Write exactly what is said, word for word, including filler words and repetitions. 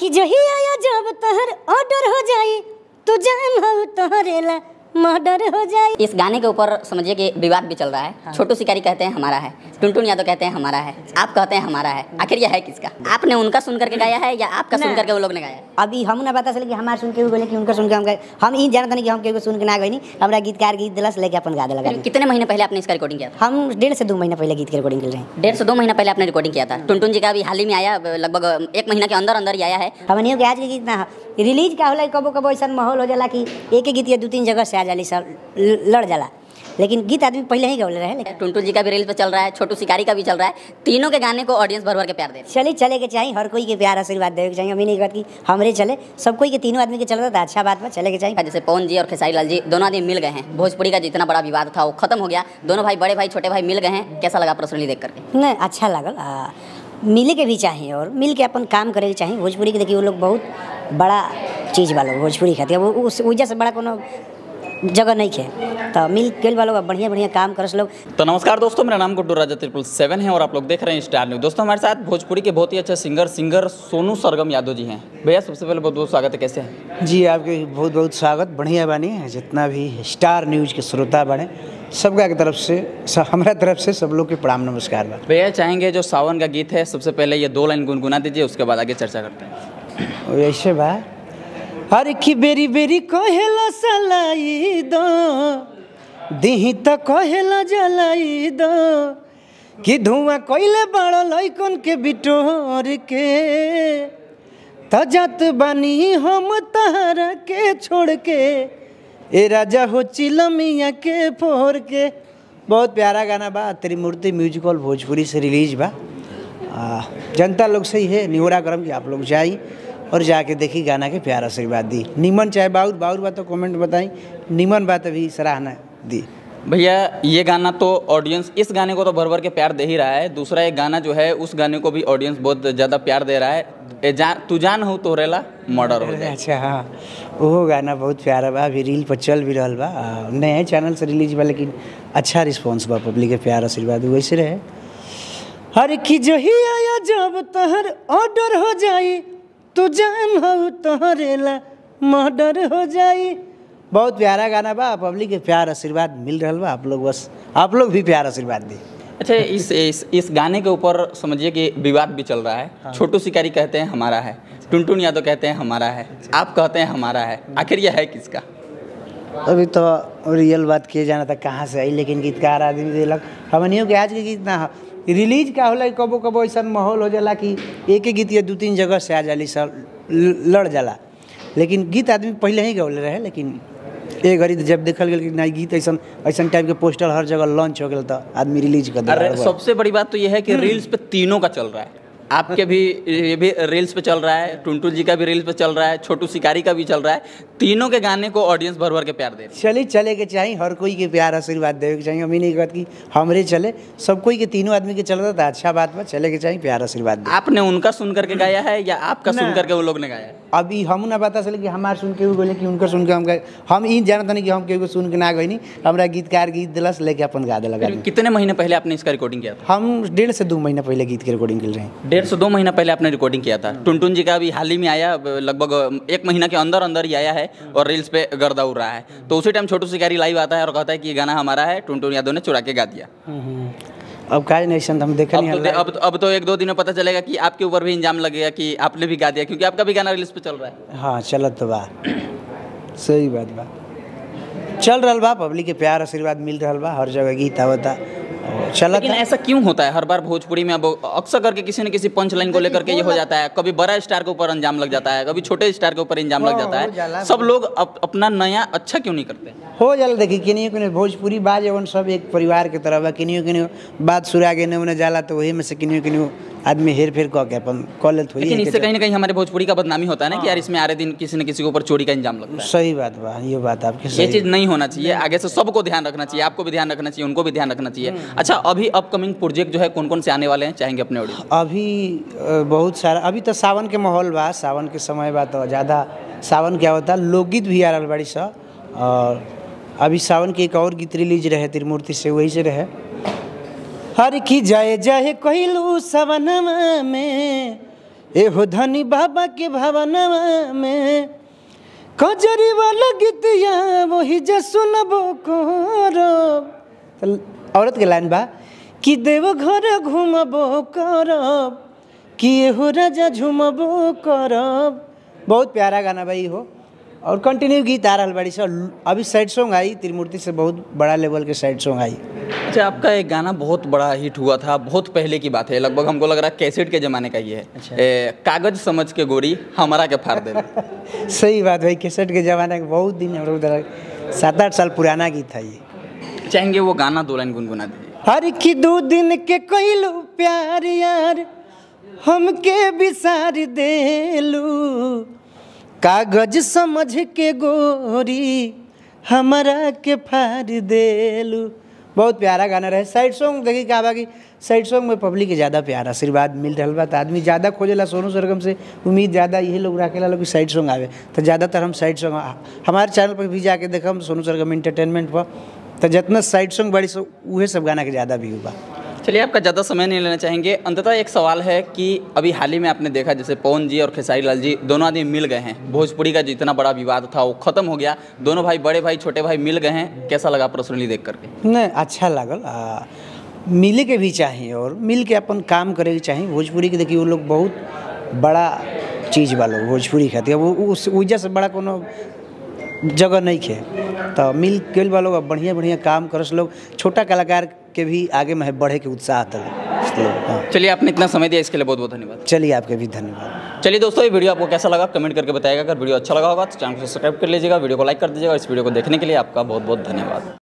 कि जही आया जब तहर ऑर्डर हो जाई तो जान हो तोहरेला मर्डर हो जाए। इस गाने के ऊपर समझिए कि विवाद भी चल रहा है। हाँ। छोटू शिकारी कहते हैं हमारा है, टुनटुन यादव कहते हैं हमारा है, आप कहते हैं हमारा है। आखिर यह है किसका? आपने उनका सुन करके गाया है या आपका सुन करके वो लोग ने गाया है? अभी हम ना बता चले कि हमारे सुन के बोले कि उनका सुन के हम गाए। हम ई जानते नहीं कि हम केहू सुन के ना गई नहीं। हमरा गीतकार गीत दिलस लेके अपन गा देला। कितने महीने पहले आपने इसका रिकॉर्डिंग किया था? हम डेढ़ से दो महीने पहले गीत की रिकॉर्डिंग कर रहे हैं। डेढ़ से दो महीना पहले आपने रिकॉर्डिंग किया था। टुनटुन जी का भी हाल ही में आया, लगभग एक महीना के अंदर अंदर ही आया है। हमने के आज के गीत ना रिलीज का होला, कबो कबो ऐसा माहौल हो जाला कि एक ही गीत या दो तीन जगह से आ जाली सब लड़ जाला, लेकिन गीत आदमी पहले ही गौले रहे। लेकिन टुनटुन जी का भी रील पे चल रहा है, छोटू शिकारी का भी चल रहा है। तीनों के गाने को ऑडियंस भर भर के प्यार दे। चले चले के चाहिए, हर कोई के प्यार आशीर्वाद देवे के चाहिए। अभी नहीं बात की हमरे चले, सब कोई के तीनों आदमी के चलता था, अच्छा बात में चले के चाहिए। जैसे पवन जी और खेसारी लाल जी दोनों आदमी मिल गए हैं, भोजपुरी का जितना बड़ा विवाद था वो खत्म हो गया। दोनों भाई, बड़े भाई छोटे भाई मिल गए हैं। कैसा लगा पर्सनली देख करके? नहीं, अच्छा लगल। मिले के भी चाहिए और मिल के अपन काम करे के चाहिए। भोजपुरी के देखिए वो लोग बहुत बड़ा चीज़ वालों भोजपुरी खाती है, वो उस वजह से बड़ा कोनो जगह नहीं खे, तो मिल के वालों का बढ़िया बढ़िया काम करस लोग। तो नमस्कार दोस्तों, मेरा नाम गुड्डू राजा ट्रिपल सेवन है और आप लोग देख रहे हैं स्टार न्यूज़। दोस्तों हमारे साथ भोजपुरी के बहुत ही अच्छे सिंगर सिंगर सोनू सरगम यादव जी हैं। भैया सबसे पहले बहुत बहुत स्वागत है, कैसे हैं? जी आपके बहुत बहुत स्वागत, बढ़िया बानी। जितना भी स्टार न्यूज़ के श्रोता बने सबका की तरफ से, सब हमारा तरफ से सब लोग के प्रणाम नमस्कार बा। भैया चाहेंगे जो सावन का गीत है सबसे पहले ये दो लाइन गुनगुना दीजिए, उसके बाद आगे चर्चा करते हैं। ऐसे बा, हर की बेरी बेरी कहेला सलाई दो दिही तो कहेला जलाई दो कि धुआं कोइले बड़ा लइकन के बिटोर के त जात बानी हम तहरा के छोड़ के ए राजा हो चिलमिया के फोर के। बहुत प्यारा गाना बा, तेरी मूर्ति म्यूजिकल भोजपुरी से रिलीज बा। आ, जनता लोग से ही है निहोरा करम कि आप लोग जाई और जाके देखी, गाना के प्यार आशीर्वाद दी। निमन चाहे बाउर बाउर बात तो कमेंट बताई, निमन बात अभी सराहना दी। भैया ये गाना तो ऑडियंस इस गाने को तो भर भर के प्यार दे ही रहा है, दूसरा एक गाना जो है उस गाने को भी ऑडियंस बहुत ज़्यादा प्यार दे रहा है। ए जान तू जान हो तोहरेला मर्डर हो जाए। अच्छा हाँ, वो गाना बहुत प्यारा बा, अभी रील पर चल भी रहा बा, नए चैनल से रिलीज बा, लेकिन अच्छा रिस्पॉन्स बा, पब्लिक के प्यार आशीर्वाद वैसे रहे। हर की जही आया जब तहर ऑर्डर हो जाई तू जान हो तोहरेला मर्डर हो जाई। बहुत प्यारा गाना बा, पब्लिक के प्यार आशीर्वाद मिल रहा बा। आप लोग बस आप लोग भी प्यार आशीर्वाद दी। अच्छा, इस इस इस गाने के ऊपर समझिए कि विवाद भी चल रहा है। हाँ। छोटू शिकारी कहते हैं हमारा है, टुनटुन यादव कहते हैं हमारा है, आप कहते हैं हमारा है। आखिर यह है किसका? अभी तो रियल बात किए जाना था कहाँ से आई, लेकिन गीतकार आदमी दिलक हमनियों के आज के गीत ना रिलीज का होला, कबो कबो ऐसा माहौल हो जाला कि एक ही गीत या दो तीन जगह से आ जाली सब लड़ जाला, लेकिन गीत आदमी पहले ही गौले रहे। लेकिन एक घड़ी जब देखल गया कि नहीं गीत ऐसा ऐसा टाइप के पोस्टर हर जगह लॉन्च हो गया तो आदमी रिलीज कर दिया। अरे सबसे बड़ी बात तो यह है कि रील्स पे तीनों का चल रहा है। आपके भी ये भी रील्स पे चल रहा है, टुनटुन जी का भी रील्स पे चल रहा है, छोटू शिकारी का भी चल रहा है। तीनों के गाने को ऑडियंस भर भर के प्यार दे। चले चले के चाहिए, हर कोई के प्यार आशीर्वाद देवे के चाहिए। अमी नहीं कहत कि हमरे चले, सब कोई के तीनों आदमी के चलता था, अच्छा बात बा, चले के चाहिए, प्यार आशीर्वाद दे। आपने उनका सुन करके गाया है या आपका सुन करके वो लोग ने गाया है? अभी हम ना बता चले कि हमारे सुन के बोले कि उनका सुन के हम गए। हम ये जानते नहीं कि हम केहू सुन के ना गई नहीं, हमारा गीतकार गीत दिलस लेके अपन गा दिला। कितने महीने पहले आपने इसका रिकॉर्डिंग किया था? हम डेढ़ से दो महीने पहले गीत की रिकॉर्डिंग कर रहे हैं। डेढ़ से दो महीना पहले आपने रिकॉर्डिंग किया था। टुनटुन जी का भी हाल ही में आया, लगभग एक महीना के अंदर अंदर ही आया है और रील्स पे गर्दा उड़ रहा है। तो उसी टाइम छोटू शिकारी लाइव आता है और कहता है कि ये गाना हमारा है, टुनटुन यादव ने चुरा के गा दिया। अब का नहीं हम देखे अब, तो, अब, अब तो एक दो दिन में पता चलेगा कि आपके ऊपर भी इंजाम लगेगा कि आपने भी गा दिया, क्योंकि आपका भी गाना रील्स पे चल रहा है। हाँ चलत तो बा, सही बात बा, चल रहा बा, पब्लिक के प्यार आशीर्वाद मिल रहा बा, हर जगह गीत आवता चला। लेकिन ऐसा क्यों होता है हर बार भोजपुरी में? अब अक्सर करके किसी न किसी पंच लाइन को लेकर के ये हो जाता है। कभी बड़ा स्टार के ऊपर अंजाम लग जाता है, कभी छोटे स्टार के ऊपर इंजाम लग जाता है। सब लोग अप, अपना नया अच्छा क्यों नहीं करते? हो जाला, देखिए किनियो किनियो भोजपुरी बाज एवं सब एक परिवार के तरह बा। किनियो किनियो बात सुरा के उन्हें जाला तो वही में से किनियो किनियो आदमी हेर फेर कह के अपन कॉल लेते। लेकिन इससे कहीं ना कहीं हमारे भोजपुरी का बदनामी होता है ना कि यार इसमें आ रहे दिन किसी न किसी के ऊपर चोरी का इंजाम लगता है। सही बात बा, ये बात आपकी सही। ये चीज़ नहीं होना चाहिए, आगे से सबको ध्यान रखना चाहिए, आपको भी ध्यान रखना चाहिए, उनको भी ध्यान रखना चाहिए। अच्छा, अभी अपकमिंग प्रोजेक्ट जो है कौन कौन से आने वाले हैं, चाहेंगे अपने ऑडियंस? अभी बहुत सारा, अभी तो सावन के माहौल बा, सावन के समय बा तो ज़्यादा सावन क्या होता है, लोकगीत भी आ रहा बड़ी सा। और अभी सावन के एक और गीत रिलीज रहे त्रिमूर्ति से, वही से रहे हर की जाए जाए कहलू सवनमा में ए हो धनी बाबा के भावनावा में कजरी वाला गीतिया वही जे सुनबो करब। औरत के लाइन बा कि देव घर घूमबो करब कि एहो राजा झूमबो करब। बहुत प्यारा गाना भाई हो और कंटिन्यू गीत आ रहा बड़ी सब। अभी साइड सॉन्ग आई त्रिमूर्ति से, बहुत बड़ा लेवल के साइड सॉन्ग आई। अच्छा, आपका एक गाना बहुत बड़ा हिट हुआ था, बहुत पहले की बात है, लगभग हमको लग रहा है कैसेट के ज़माने का ये है। अच्छा। ए, कागज समझ के गोरी हमारा के फाड़ दे। सही बात भाई, कैसेट के ज़माने का बहुत दिन हम लोग सात आठ साल पुराना गीत था ये। चाहेंगे वो गाना दो लाइन गुनगुना दीजिए। हर की दो दिन के कोइलू प्यार यार हमके बिसार देलू, कागज समझ के गोरी हमारा के फाड़ देलू। बहुत प्यारा गाना रहे। साइड सॉन्ग देखिए का बा कि साइड सॉन्ग में पब्लिक के ज़्यादा प्यार आशीर्वाद मिल रहा बा, तो आदमी ज़्यादा खोजेला। सोनू सरगम से उम्मीद ज़्यादा यही लोग रखेला लोग कि साइड सॉन्ग आवे, तो ज़्यादातर हम साइड सॉन्ग हमारे चैनल पर भी जाके देखम सोनू सरगम इंटरटेनमेंट पर, तो जितना साइड सॉन्ग बड़ी सो वह सब गाना के ज़्यादा भी हुआ। चलिए, आपका ज़्यादा समय नहीं लेना चाहेंगे। अंततः एक सवाल है कि अभी हाल ही में आपने देखा जैसे पवन जी और खेसारी लाल जी दोनों आदमी मिल गए हैं, भोजपुरी का जितना बड़ा विवाद था वो खत्म हो गया, दोनों भाई बड़े भाई छोटे भाई मिल गए हैं, कैसा लगा पर्सनली देख करके? नहीं, अच्छा लागल। आ, मिले के भी चाहिए और मिल के अपन काम करे के चाहिए। भोजपुरी के देखिए वो लोग बहुत बड़ा चीज़ बा लोग भोजपुरी खातिर, वो उस वजह से बड़ा कोनो जगह नहीं खे, तो मिल के लोग अब बढ़िया बढ़िया काम करस लोग। छोटा कलाकार के भी आगे में बढ़े के उत्साह था। हाँ। चलिए, आपने इतना समय दिया इसके लिए बहुत बहुत धन्यवाद। चलिए, आपके भी धन्यवाद। चलिए दोस्तों, ये वीडियो आपको कैसा लगा कमेंट करके बताइएगा। अगर वीडियो अच्छा लगा होगा तो चैनल को सब्सक्राइब कर लीजिएगा, वीडियो को लाइक कर दीजिएगा। इस वीडियो को देखने के लिए आपका बहुत बहुत धन्यवाद।